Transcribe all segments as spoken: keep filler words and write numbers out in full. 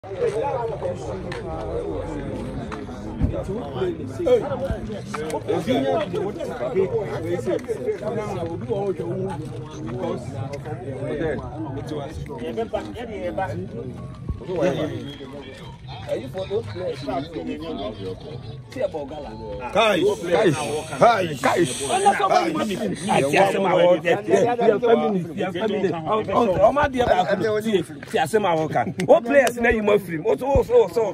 Are you for those players? Guys, guys, guys, guys. What players now you must film? Also, also, also,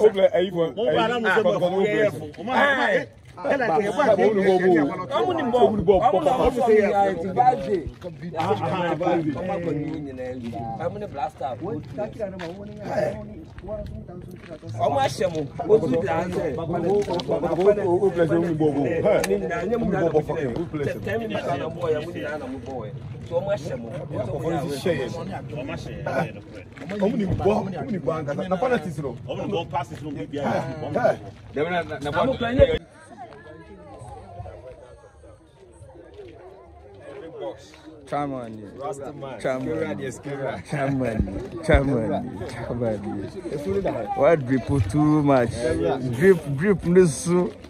Chairman, chairman, chairman, chairman, chairman. What drip too much? Drip, drip, this.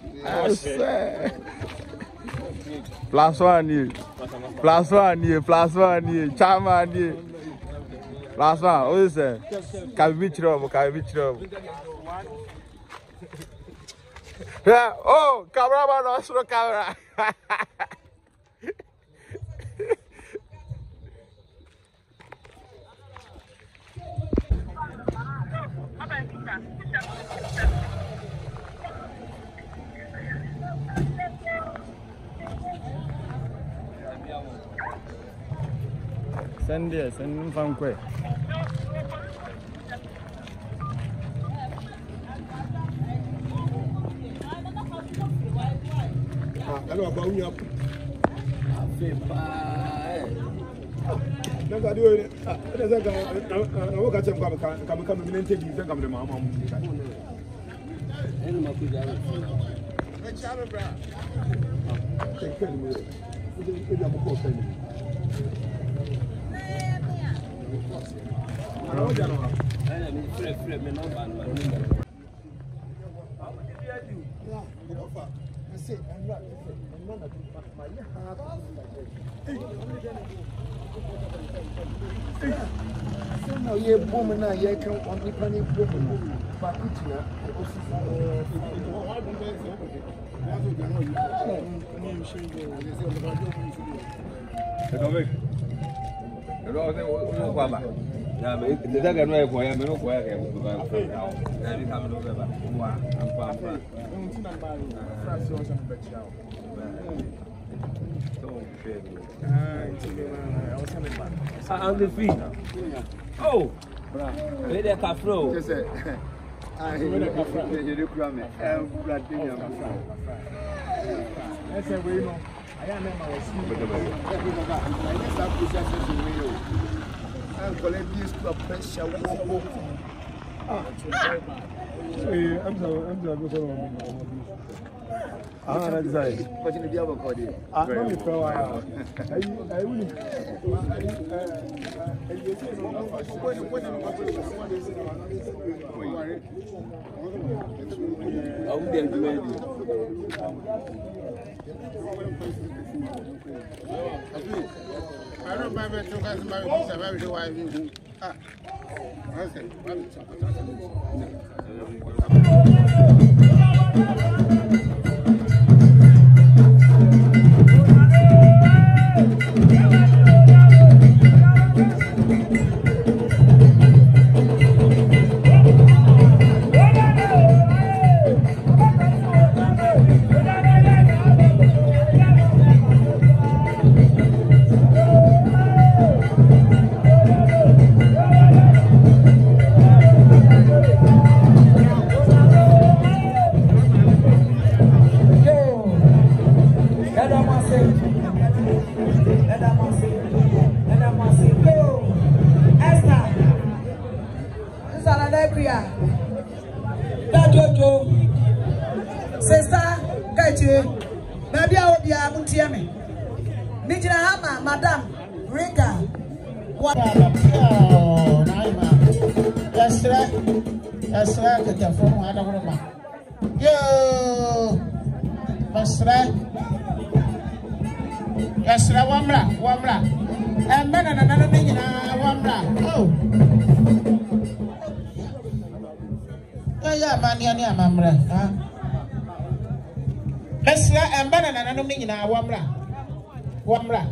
Plus one here, plus one here, plus one here, chairman here. Plus one, what is it? Can be trouble, can be trouble. Yeah, oh, cameraman, also camera. Send it, send him from quick. Hello, about you. Never do it. I work at some come come come and take you. Come to my mom. Take care of me. Now you boom now you can only panic boom but it's not yeah, but the dagger no for him, no for him. Every time you over. Wow, I'm fine. On the feet. Oh, where the cafro? just say I hear the cafro. You do cram it. I'm glad to hear. That's a way no. I am never was I'm calling this club pressure. Ah, I'm sorry, I'm sorry. Ah, that's right. What you do about it? Ah, no, you throw out. I I will. I will be doing I don't buy my truck as my wife. Ah, okay. Sister, Gachi, maybe I will be able to hear me. Mijina Hama, Madam, Rika, What oh, Naima. That's right. That's right. Get the phone. I don't know. Yo, that's right. That's right. Wamra, Wamra. And man, another thing in Wamra. Oh. Yeah, man, yeah, yeah, Mamra. That's right. And man, another thing in Wamra. Wamra.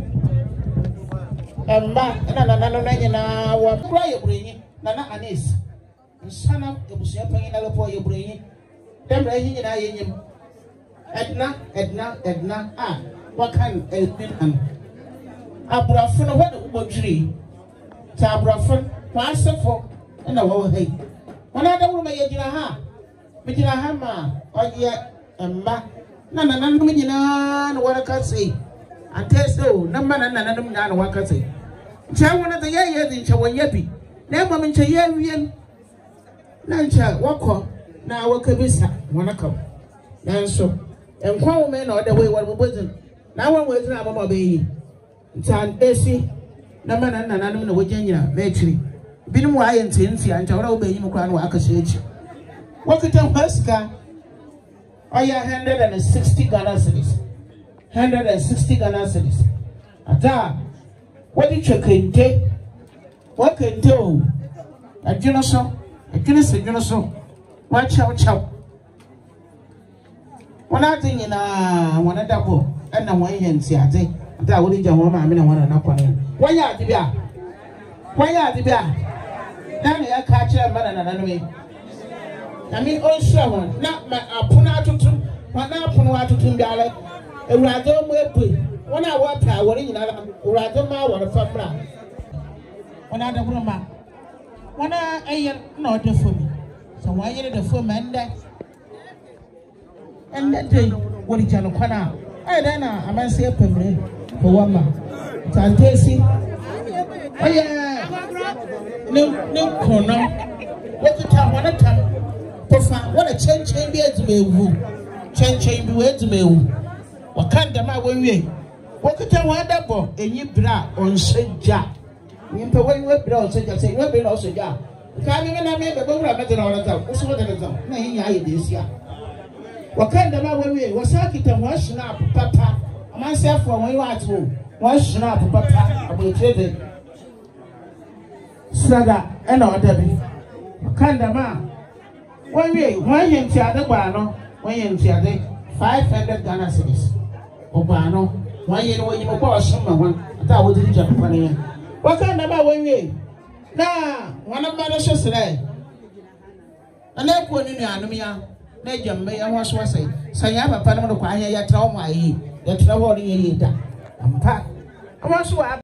Emba na na na na nyina wa kura ye brenyi na na anis nsana ebusia panyi na lepo ye brenyi demra yi nyina ye nyim edna edna edna ah wakan edin an abrafo no wode ubodwiri ta abrafo kwasefo na wo hei wana da wuro ma ye gina ha me gina ha ma oye emba na na na nyina na wara ka sei anteso na ma na na na nyina na waka sei Chawana the year in Chawayabi. Never mention Yavian Nancha, Wako, now Wakabisa, Wanaka. And so, and Quam men or the way what we wasn't. Now one was not a baby. Tan Essie, Naman and Anonymous Virginia, Matri. Been why and Tinsi and Toro Baby Crown Wakasage. What could tell Huska? I had one hundred sixty Ghana cities. one hundred sixty Ghana cities. Ata. What did you can take? What can do? A genoso, a genoso, genoso. Watch out, chow. One other thing in a one a double, and a way and see, I think that would be a woman. I mean, I want to knock on him. Why are the bear? Why are the bear? Then I catch a man and enemy. I mean, also one, not my Punatu, one up Punatu Timbala, a rather way. When I walk, I will in rather my water from Brown. When I don't remember, when I ain't not the fool. So why you the fool man that? And that day, what did you know? I don't know. I must say a pebble for one man. Tantesi. Oh, yeah. No, no, corner. What the time, what a time. What a change change to me. Change change to me. What can't the man win? What could I want that boy? And you bra on Seja. You pay when you bra on Seja, say, you'll be also ja. Can't even make a boat better on the top. What's what it is? Nay, I this year. What kind of man we was Saki to wash up, Papa? Myself for when you are at home. Wash up, Papa. I will trade it. Sada and all Debbie. What kind of man? One way, one young child, Bano, one young child, five hundred Ghana cities. Obano. Why you know you go someone that would reach up money? What kind of way we? Nah, one of my shows today. And that one in the Anumia, Najam may I was was say, say, I have a panel of quiet, I tell my ye, that's no one in ye. I'm packed. I was